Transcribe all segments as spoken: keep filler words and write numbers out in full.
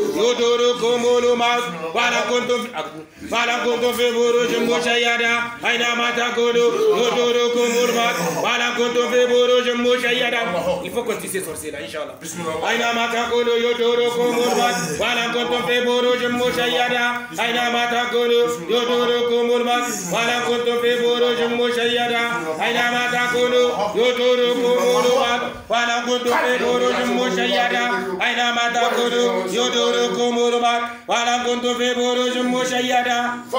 yodoro komolo mas wala konto wala konto fe boro jumbo shayada aina mata kono yodoro komolo mas wala konto fe boro jumbo shayada. Il faut continuer ces sorciers là inchallah. Aina mata kono yodoro komolo mas wala konto fe boro jumbo shayada aina mata kono yodoro komolo mas wala konto fe boro jumbo shayada aina mata kono yodoro komolo mas wala konto fe boro jumbo shayada aina mata kono yodoro komolo mas wala konto fe boro jumbo shayada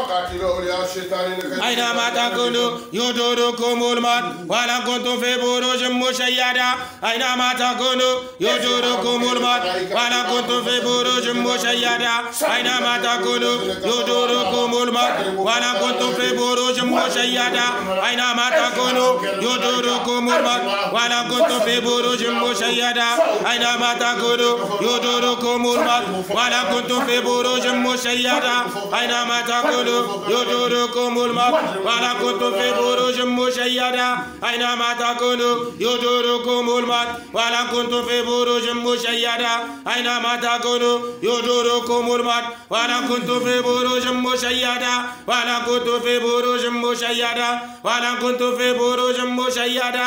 aina mata kono yodoro komolo mas wala konto fe boro jumbo shayada aina mata kono yodoro komolo mas wala konto fe boro jumbo shayada aina mata kono yodoro komolo mas wala konto fe boro jumbo shayada aina mata kono yodoro komolo mas wala konto fe boro jumbo shayada aina mata kono yodoro komolo mas wala konto fe boro jumbo shayada aina mata kono yodoro komolo mas wala konto fe boro jumbo shayada aina mata kono yodoro komolo mas wala konto fe boro jumbo shayada aina mata kono yodoro komolo mas wala konto fe boro jumbo shayada wala konto fe boro jumbo shayada wala konto fe boro jumbo shayada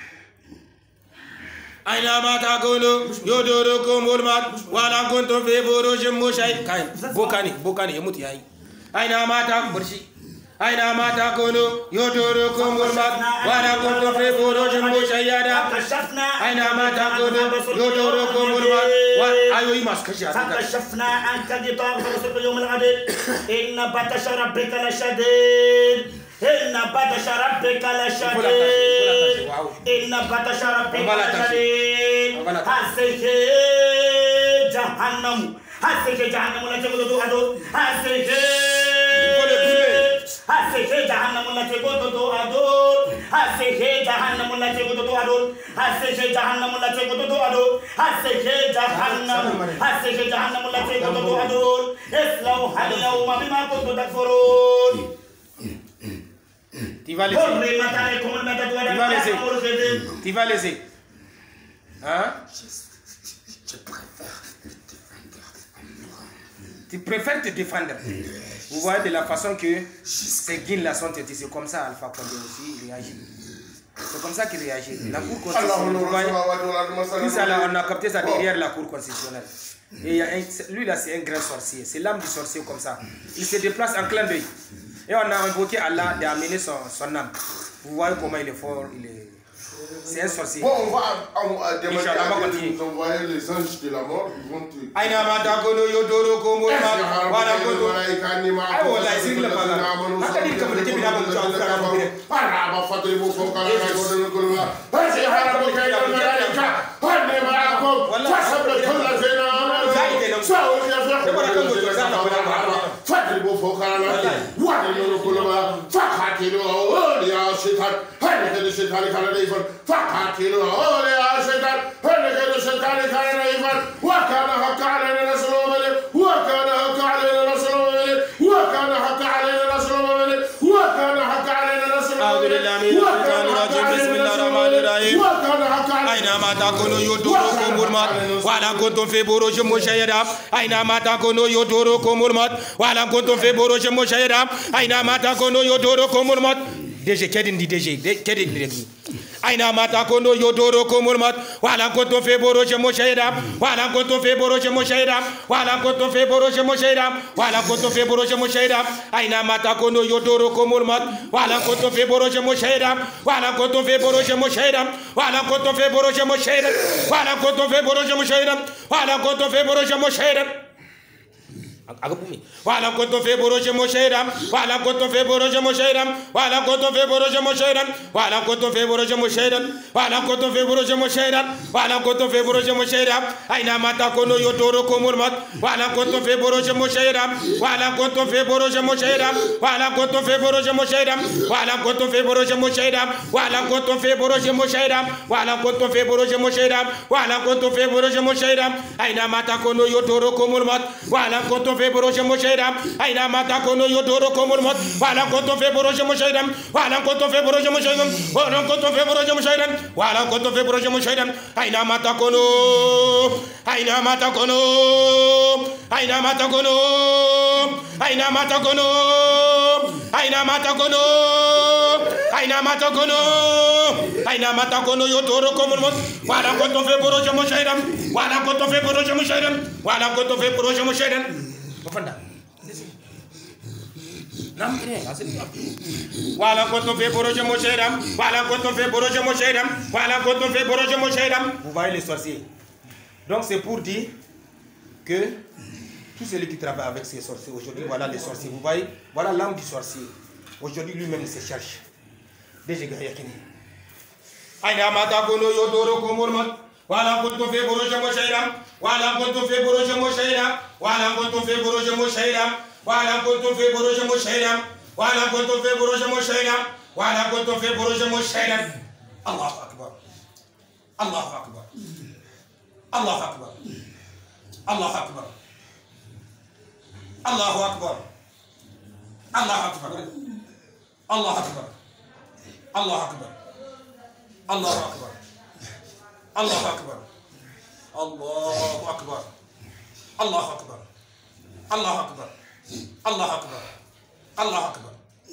aina mata kono yodoro komolo mas wala konto fe boro jumbo shayada kai bokani bokani yamuti yayi aina mata burshi aina mata kono yodoro komolo mas wala konto fe boro jumbo shayada aina mata kono yodoro komolo mas ayo imas kashi فكشفنا عنك غطاءك فبصرك اليوم الغدير إن بطش ربك لشديد إن بطش ربك لشديد إن بطش ربك لشديد هسه جهنم هسه جهنم لا تقول أدو هسه هسه جهنم لا تقول أدو هسه جهنم لا تقول أدو هسه جهنم لا تقول أدو هسه جهنم هسه جهنم لا تقول أدو اصلوها اليوم بما كنتم تكفرون. Tu vas laisser. Tu vas laisser. Hein? Tu préfères te défendre. Vous voyez de la façon que ces guilles là sont têtées. C'est comme ça Alpha Condé aussi il réagit. C'est comme ça qu'il réagit. La cour constitutionnelle. Vous voyez, tout ça là, on a capté ça derrière la cour constitutionnelle. Et il y a un, lui là c'est un grand sorcier. C'est l'âme du sorcier comme ça. Il se déplace en clin d'œil. Et on a invoqué Allah d'amener son, son âme. Vous voyez comment il est fort, il est... C'est un sorcier. Bon, on va, on va demander à Dieu de nous envoyer les anges de la mort, ils vont te... Aïna mata kono yodoro komo ma wala kono. Aïe wala isin la pala. Aka dit comme le tibi na bon tu as fait para ba fadri bo fo kala na godon ko ma. Hasi harabu kay na malaika. Hanne ma ko. Fasabra kullu zina. Sawo ya fa. Fadri bo fo kala na. Wadi no ko ma. Fakatilu ya shaitan. Hanne ke shaitan kala na ifan. Fakatilu ya shaitan. Hanne ke shaitan kala na ifan. Wa kana hakka alaina nasru malik. Wa kana hakka alaina nasru malik. Wa kana hakka alaina nasru malik. Wa kana hakka alaina nasru malik. أعوذ بالله من الشيطان الرجيم بسم الله الرحمن الرحيم أينما تكونوا يدوركم الموت ولا كنتم في بروج مشيدة أينما تكونوا يدوركم الموت ولا كنتم في بروج مشيدة أينما تكونوا يدوركم الموت ديجي كدين دي ديجي كدين دي أينما تكونوا يدوركم الموت ولا كنتم في بروج مشيدة ولا كنتم في بروج مشيدة ولا كنتم في بروج مشيدة ولا كنتم في بروج مشيدة أينما تكونوا يدوركم الموت ولا كنتم في بروج مشيدة ولا كنتم في بروج مشيدة ولا كنتم في بروج مشيدة ولا كنتم في بروج مشيدة ولا كنتم في بروج مشيدة ولا كنتم في بروج مشيدة ولا كنتم في بروج مشيدة ولا كنتم في بروج مشيدة ولا كنتم في بروج مشيدة ولا كنتم في بروج مشيدة ولا كنتم في بروج مشيدة أينما تكونوا يدوركم الموت ولا كنتم في بروج مشيدة ولا كنتم في بروج مشيدة ولا كنتم في بروج مشيدة ولا كنتم في بروج مشيدة ولا كنتم في بروج مشيدة ولا كنتم في بروج مشيدة ولا كنتم في بروج مشيدة أينما تكونوا يدوركم الموت ولا كنتم في بروج مشيدة أينما تكونوا يدوركم الموت ولا كنتم في بروج مشيدة ولا كنتم في بروج مشيدة ولا كنتم في بروج مشيدة ولا كنتم في بروج مشيدة أينما تكونوا أينما تكونوا aina matakono aina matakono aina matakono aina matakono aina matakono yotoro komon wala ko to fe boroje mo shaydam wala ko to fe boroje mo shaydam wala ko to fe boroje mo shaydam fanda nam wala ko to fe boroje mo shaydam wala ko to fe boroje mo shaydam wala ko to fe boroje mo shaydam. Vous voyez les sorciers. Donc c'est pour dire que tout celui qui travaille avec ces sorciers aujourd'hui, voilà les sorciers. Vous voyez, voilà l'âme du sorcier. Aujourd'hui lui-même se cherche. Déjà gayakini. Aina mata kono yodoro komormat. Wala ko to fe boroje mo shaydam. Wala ko to fe boroje mo shaydam. Wala ko to fe boroje mo shaydam. Wala ko to fe boroje mo shaydam. Wala ko to fe boroje mo shaydam. Wala ko to fe boroje mo shaydam. Allahu akbar. Allahu akbar. Allahu akbar. Allahu akbar. Allahu akbar. Allahu akbar. Allahu akbar. Allahu akbar. Allahu akbar. Allahu akbar. Allahu akbar. Allahu akbar. Allahu akbar. Allahu akbar. Allahu akbar.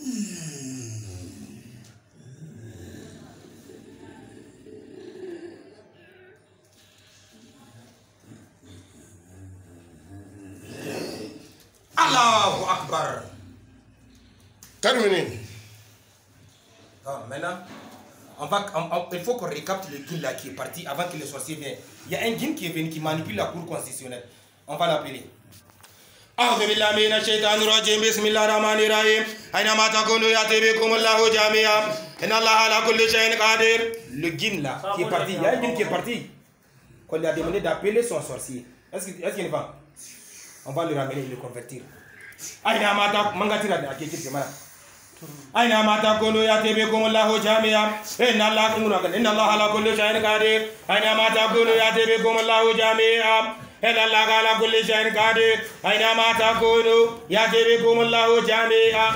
Allahu akbar. Terminé. Ah, maintenant, on va, on, on, il faut qu'on récapte le guin là qui est parti avant que les sorciers viennent. Il y a un guin qui est venu qui manipule la cour constitutionnelle. On va l'appeler. أعوذ بالله من الشيطان الرجيم بسم الله الرحمن الرحيم أينما تكونوا يأتي بكم الله جميعا إن الله على كل شيء قادر. Le guin là qui est parti, il y a un guin qui est parti. Qu'on lui a demandé d'appeler son sorcier. Est-ce qu'il est va? On va le ramener et le convertir. أينما تكونوا منغتيرا ده أكيد كمان. أينما تكونوا يأتي بكم الله جميعا إن الله إن الله على كل شيء قادر. أينما تكونوا يأتي بكم الله جميعا إن الله على كل شيء قادر. أينما تكونوا يأتي بكم الله جميعا.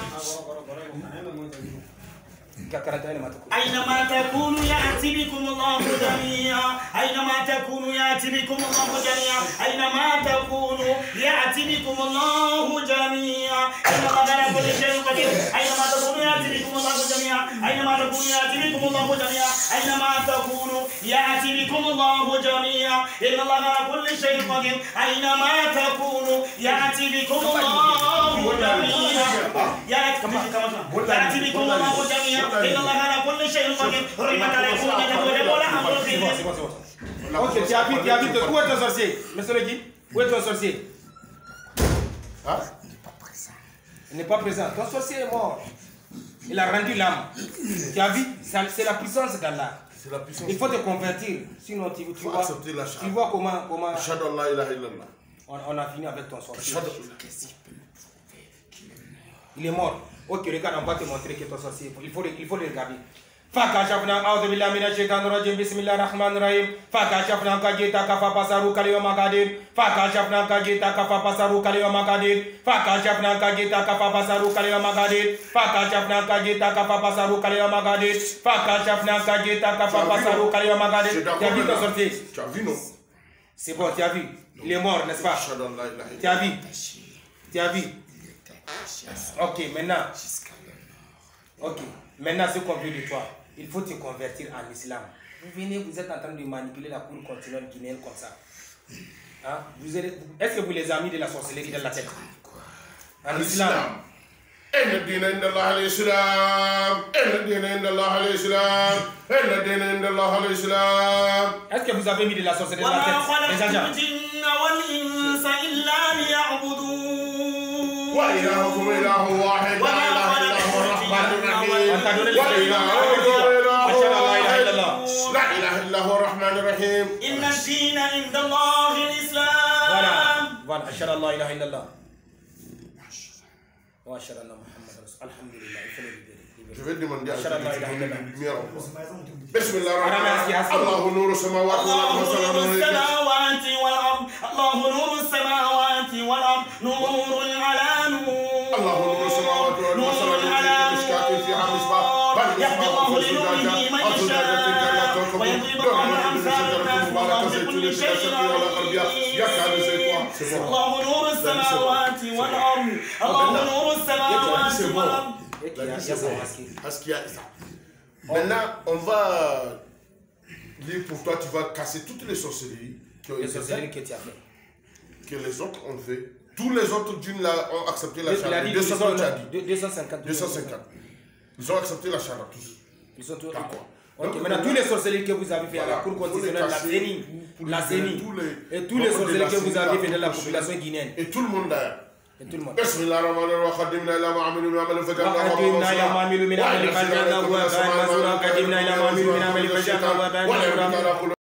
أينما تكونوا يأتي بكم الله جميعا. أينما تكونوا يأتي بكم الله جميعا. أينما تكونوا يأتي بكم الله جميعا. إن الله على كل شيء قدير. أينما تكونوا يأتي بكم الله جميعا. أينما تكونوا يأتي بكم الله جميعا. أينما تكونوا يأتي بكم الله جميعا. إن الله على كل شيء قدير. أينما تكونوا يأتي بكم الله جميعا. يأتي بكم الله جميعا. إن الله على كل شيء قدير. حرمت عليكم الجنة ولا أمر فيه. Ok, tu as vu, tu as vu, où est ton sorcier? Monsieur le guide, où est ton sorcier? Hein? Il n'est pas présent. Ton sorcier est mort. Il a rendu l'âme. Tu as vu? C'est la puissance d'Allah. C'est la puissance. Il faut te convertir. Sinon, tu, tu, vois, tu vois comment. comment on, on a fini avec ton sorcier. Il est mort. Ok, regarde, on va te montrer que ton sorcier. Il faut, il faut le regarder. فكشفنا أعوذ بالله من الشيطان الرجيم بسم الله الرحمن الرحيم فكشفنا كجيتا كفا بصرك اليوم قدير فكشفنا كجيتا كفا بصرك اليوم قدير فكشفنا كجيتا كفا بصرك اليوم قدير فكشفنا كجيتا كفا بصرك اليوم قدير فكشفنا كجيتا كفا بصرك اليوم قدير. Tu as vu ton sorcier? Tu as vu, non? C'est bon, tu as vu. Il est mort, n'est-ce pas? Tu as vu? Tu as vu? Ok, maintenant. Ok, maintenant ce qu'on veut de toi. Il faut te convertir en islam. Vous venez, vous êtes en train de manipuler la cour continentale guinéenne comme ça. Hein? Est-ce que vous les avez mis de la sorcellerie dans la tête? En islam. إن الدين عند الله الإسلام. إن الدين عند الله الإسلام. إن الدين عند الله الإسلام. Est-ce que vous avez mis de la sorcellerie dans la tête? Les agents. والإنس إلا ليعبدون. وإلهكم إله واحد لا إله إلا هو الرحمن الرحيم. لا إله إلا هو الرحمن الرحيم. إن الدين عند الله الإسلام. Voilà, voilà. أشهد أن لا إله إلا الله. وأشهد أن محمد رسول الله. الحمد لله. Je vais demander à أشهد أن لا إله إلا الله. lumière. بسم الله الرحمن الرحيم. الله نور السماوات والأرض. الله نور السماوات والأرض. نور على نور. الله نور السماوات والأرض. نور على نور. فيها مصباح. يهدي الله لنوره من يشاء ويضرب الله أمثالها والله بكل شيء عليم. يكاد زيتها الله نور السماوات والأرض الله نور السماوات والأرض. Maintenant, on va lire pour toi, tu vas casser toutes les sorcelleries qui ont été faites, que tu as fait. que les autres ont fait. Tous les autres d'une là ont accepté la Il a chara. dit deux cents, tu as dit. deux cent cinquante. deux cent cinquante. Ils ont accepté la chara tous. Ils sont tous d'accord. Ok, maintenant tous les sorcelleries que vous avez fait à la Cour constitutionnelle, la CENI, la CENI, et tous les sorcelleries que vous avez fait dans la population guinéenne. Et tout le monde d'ailleurs. Et tout le monde. بسم الله الرحمن الرحيم وقدمنا الى ما عملوا من عمل فجعلناه وقدمنا إلى ما عملوا من عمل فجعلناه هباء منثورا وقدمنا إلى ما عملوا من عمل فجعلناه هباء منثورا